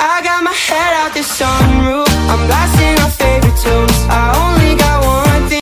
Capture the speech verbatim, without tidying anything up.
I got my head out the sunroof, I'm blasting